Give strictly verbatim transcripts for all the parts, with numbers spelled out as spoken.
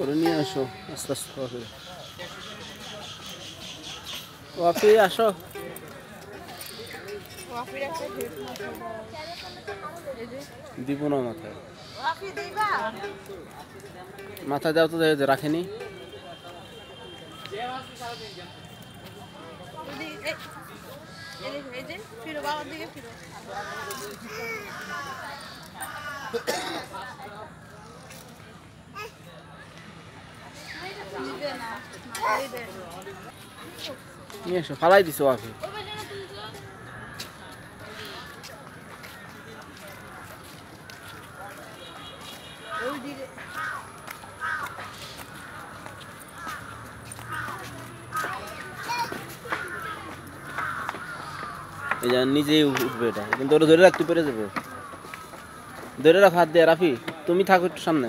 ওরে নিয়ে আসো আস্তে আস্তে করে। ওয়াফি আসো। দিব না মাথায়, মাথায় দাও তো, রাখেনি। নিয়ে এসো, ফালাই দিছো ওয়াফি। এই যে নিজেই উঠবে এটা, কিন্তু ওটা ধরে রাখতে পেরে যাবে। ধরে রাখ হাত দিয়ে। রাফি তুমি থাকো একটু সামনে।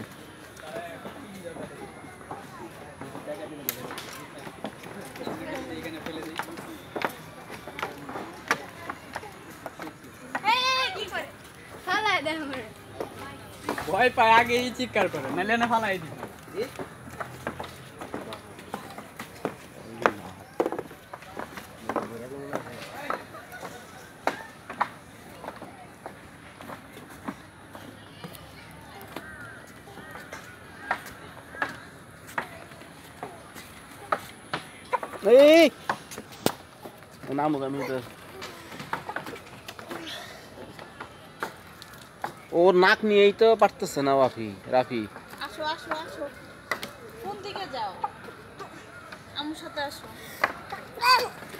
ভয় পায় আগেই চিৎকার করে, নাহলে না ফালাই দিই। এই নাম আমি তো ওর নাক নিয়েই তো পারতেছে না ওয়াফি। রাফি আসো আসো আসো, কোন দিকে যাও? আমার সাথে আসো।